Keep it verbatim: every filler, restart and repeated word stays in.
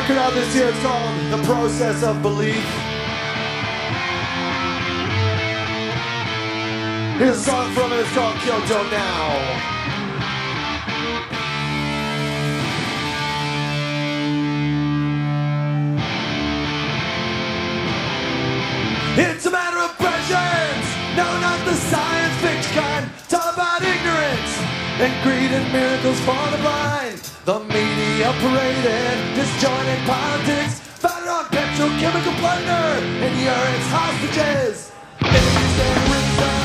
record out this year. It's called The Process of Belief. Here's a song from it. It's called Kyoto Now. It's a matter of prescience. No, not the science fiction kind. It's all about ignorance and greed and miracles for the blind. The media paraded disjointed politics, founded on petrochemical plunder, and you're its hostages. Babies and reasons.